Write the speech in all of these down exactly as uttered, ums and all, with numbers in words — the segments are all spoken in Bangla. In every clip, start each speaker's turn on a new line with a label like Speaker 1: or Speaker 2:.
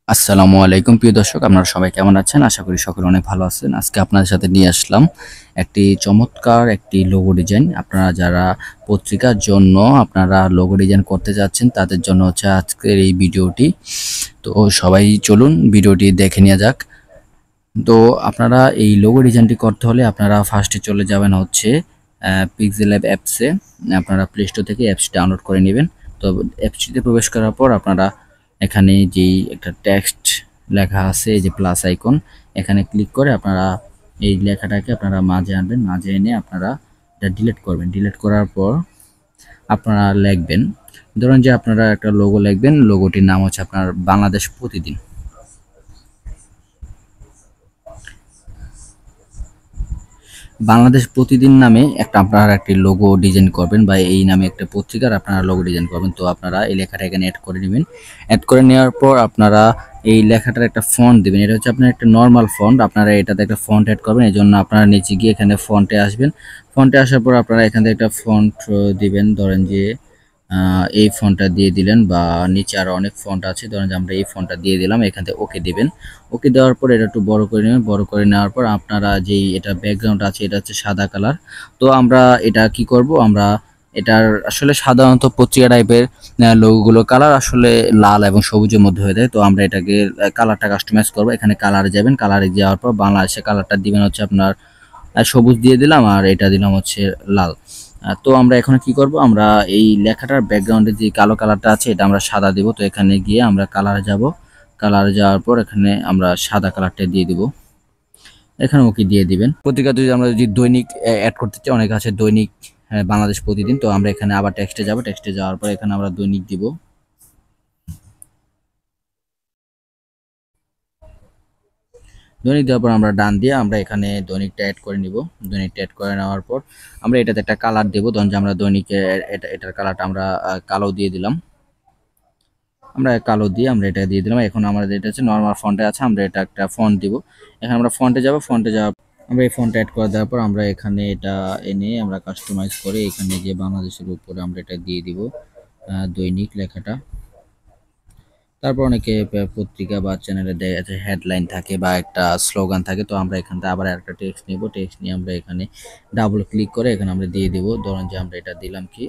Speaker 1: আসসালামু আলাইকুম প্রিয় দর্শক, আপনারা সবাই কেমন আছেন? আশা করি সকলে অনেক ভালো আছেন। আজকে আপনাদের সাথে নিয়ে আসলাম একটি চমৎকার একটি লোগো ডিজাইন। আপনারা যারা পত্রিকার জন্য আপনারা লোগো ডিজাইন করতে যাচ্ছেন তাদের জন্য হচ্ছে আজকের এই ভিডিওটি। তো সবাই চলুন ভিডিওটি দেখে নেওয়া যাক। তো আপনারা এই লোগো ডিজাইনটি করতে হলে আপনারা ফার্স্টে চলে যাবেন হচ্ছে পিক্সেল ল্যাব অ্যাপসে। আপনারা প্লে স্টোর থেকে অ্যাপসটি ডাউনলোড করে নেবেন। তো অ্যাপসটিতে প্রবেশ করার পর আপনারা এখানে যেই একটা টেক্সট লেখা আছে, এই যে প্লাস আইকন, এখানে ক্লিক করে আপনারা এই লেখাটাকে আপনারা মাঝে আনবেন। মাঝে এনে আপনারা এটা ডিলিট করবেন। ডিলিট করার পর আপনারা লিখবেন, ধরুন যে আপনারা একটা লোগো লিখবেন। লোগোটির নাম হচ্ছে আপনার বাংলাদেশ প্রতিদিন। বাংলাদেশ প্রতিদিন নামে একটা আপনারা একটি লোগো ডিজাইন করবেন, বা এই নামে একটা পত্রিকার আপনারা লোগো ডিজাইন করবেন। তো আপনারা এই লেখাটা এখানে অ্যাড করে নেবেন। অ্যাড করে নেওয়ার পর আপনারা এই লেখাটার একটা ফন্ট দিবেন। এটা হচ্ছে আপনার একটা নর্মাল ফন্ট। আপনারা এটাতে একটা ফন্ট অ্যাড করবেন, এই জন্য আপনারা নিচে গিয়ে এখানে ফন্টে আসবেন। ফন্টে আসার পর আপনারা এখান থেকে একটা ফন্ট দিবেন, ধরেন যে এই ফন্টটা দিয়ে দিলেন, বা নিচে আরও অনেক ফন্ট আছে, ধরেন যে আমরা এই ফন্টটা দিয়ে দিলাম। এখান থেকে ওকে দিবেন। ওকে দেওয়ার পর এটা একটু বড় করে নেবেন। বড় করে নেওয়ার পর আপনারা যেই এটা ব্যাকগ্রাউন্ড আছে, এটা হচ্ছে সাদা কালার। তো আমরা এটা কি করব, আমরা এটার আসলে সাধারণত পত্রিকা টাইপের লোগোগুলো কালার আসলে লাল এবং সবুজের মধ্যে হয়ে যায়। তো আমরা এটাকে কালারটা কাস্টমাইজ করব। এখানে কালারে যাবেন, কালারে যাওয়ার পর বাংলাদেশে কালারটা দিবেন হচ্ছে আপনার সবুজ দিয়ে দিলাম, আর এটা দিলাম হচ্ছে লাল। তো আমরা এখন কি করব, আমরা এই লেখাটার ব্যাকগ্রাউন্ডে যে কালো কালারটা আছে এটা আমরা সাদা দেব। তো এখানে গিয়ে আমরা কালারে যাব। কালারে যাওয়ার পর এখানে আমরা সাদা কালারটা দিয়ে দিব। এখানে ওকে দিয়ে দিবেন। পত্রিকা যদি আমরা যদি দৈনিক অ্যাড করতে চাই, অনেক আছে দৈনিক বাংলাদেশ প্রতিদিন। তো আমরা এখানে আবার টেক্সটে যাব। টেক্সটে যাওয়ার পর এখানে আমরা দৈনিক দিব। দৈনিক দেওয়ার পর আমরা ডান দিয়ে আমরা এখানে দৈনিকটা অ্যাড করে নিব। দৈনিকটা অ্যাড করে নেওয়ার পর আমরা এটাতে একটা কালার দেবো। ধরুন যে আমরা দৈনিকে এটা এটার কালারটা আমরা কালো দিয়ে দিলাম। আমরা কালো দিয়ে আমরা এটা দিয়ে দিলাম। এখন আমাদের এটা হচ্ছে নর্মাল ফন্টে আছে, আমরা এটা একটা ফন্ট দিব। এখন আমরা ফন্টে যাব। ফন্টে যাওয়ার আমরা এই ফন্ট অ্যাড করে দেওয়ার পর আমরা এখানে এটা এনে আমরা কাস্টমাইজ করে এখানে যে বাংলাদেশের উপরে আমরা এটা দিয়ে দিব দৈনিক লেখাটা। তারপর অনেকে পত্রিকা বা চ্যানেলে দেখা যাচ্ছে হেডলাইন থাকে বা একটা স্লোগান থাকে। তো আমরা এখান থেকে আবার একটা টেক্সট নেব। টেক্সট নিয়ে আমরা এখানে ডাবল ক্লিক করে এখানে আমরা দিয়ে দেব। ধরুন যে আমরা এটা দিলাম কি,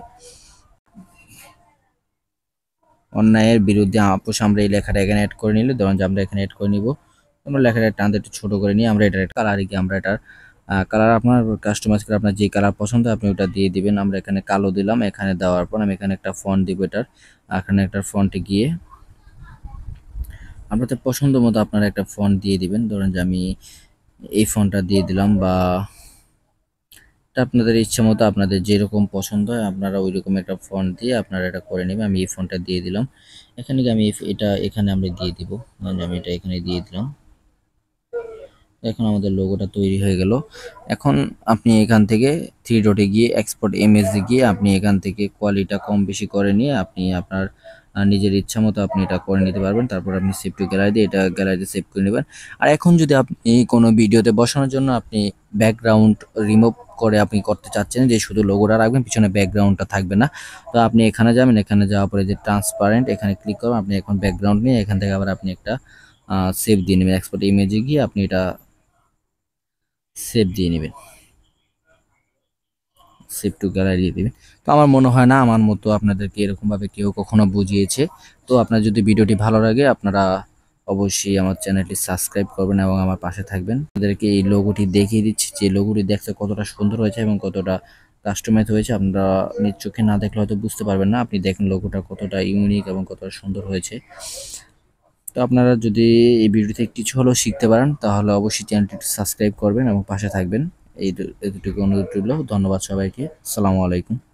Speaker 1: অন্যায়ের বিরুদ্ধে আপোষ। আমরা এই লেখাটা এখানে অ্যাড করে নিলে, ধরুন যে আমরা এখানে অ্যাড করে নিব। আমরা লেখাটা টানতে একটু ছোটো করে নিয়ে আমরা এটা কালারে গিয়ে আমরা এটার কালার আপনার কাস্টমাইজ করে আপনার যে কালার পছন্দ আপনি ওটা দিয়ে দিবেন। আমরা এখানে কালো দিলাম। এখানে দেওয়ার পর আমি এখানে একটা ফন্ট দিব। এটার এখানে একটা ফন্টে গিয়ে আপনাদের পছন্দ মতো আপনারা একটা ফন্ট দিয়ে দিবেন। ধরেন যে আমি এই ফন্টটা দিয়ে দিলাম, বা আপনাদের ইচ্ছা মতো আপনাদের যেরকম পছন্দ হয় আপনারা ওই রকম একটা ফন্ট দিয়ে আপনারা এটা করে নেবেন। আমি এই ফন্টটা দিয়ে দিলাম। এখানে আমি এটা এখানে আমরা দিয়ে দিব। আমি এটা এখানে দিয়ে দিলাম। এখন আমাদের লোগোটা তৈরি হয়ে গেল। এখন আপনি এখান থেকে থ্রি ডটে গিয়ে এক্সপোর্ট ইমেজে গিয়ে আপনি এখান থেকে কোয়ালিটিটা কম বেশি করে নিয়ে আপনি আপনার নিজের ইচ্ছা মতো আপনি এটা করে নিতে পারবেন। তারপর আপনি সেভ টু গ্যালারি দিয়ে এটা গ্যালারিতে সেভ করে নেবেন। আর এখন যদি আপনি কোনো ভিডিওতে বসানোর জন্য আপনি ব্যাকগ্রাউন্ড রিমুভ করে আপনি করতে চাচ্ছেন, যে শুধু লোগোটা রাখবেন, পিছনে ব্যাকগ্রাউন্ডটা থাকবে না। তো আপনি এখানে যাবেন। এখানে যাওয়ার পরে যে ট্রান্সপারেন্ট এখানে ক্লিক করবেন। আপনি এখন ব্যাকগ্রাউন্ড নিয়ে এখান থেকে আবার আপনি একটা সেভ দিয়ে নেবেন। এক্সপোর্ট ইমেজে গিয়ে আপনি এটা সেভ দিয়ে নেবেন। সেভ টু গ্যালারি দিয়ে দিবেন। তো আমার মনে হয় না আমার মতো আপনাদেরকে এরকমভাবে কেউ কখনো বুঝিয়েছে। তো আপনার যদি ভিডিওটি ভালো লাগে আপনারা অবশ্যই আমার চ্যানেলটি সাবস্ক্রাইব করবেন এবং আমার পাশে থাকবেন। আপনাদেরকে এই লোগোটি দেখিয়ে দিচ্ছি যে লোগোটি দেখতে কতটা সুন্দর হয়েছে এবং কতটা কাস্টমাইজ হয়েছে। আপনারা নিজ চোখে না দেখলে হয়তো বুঝতে পারবেন না। আপনি দেখেন লোগোটা কতটা ইউনিক এবং কতটা সুন্দর হয়েছে। তো আপনারা যদি এই ভিডিও থেকে কিছু হলেও শিখতে পারেন তাহলে অবশ্যই চ্যানেলটি সাবস্ক্রাইব করবেন এবং পাশে থাকবেন। এই এতটুকু অনুরোধ রইল। ধন্যবাদ সবাইকে। আসসালামু আলাইকুম।